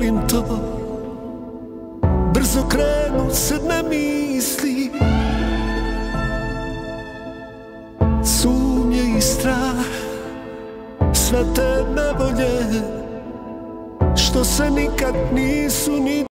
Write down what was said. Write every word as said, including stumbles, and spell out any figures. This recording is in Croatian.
volim to. Brzo krenu crne misli, sumnje i strah, sve te nevolje što se nikad nisu ni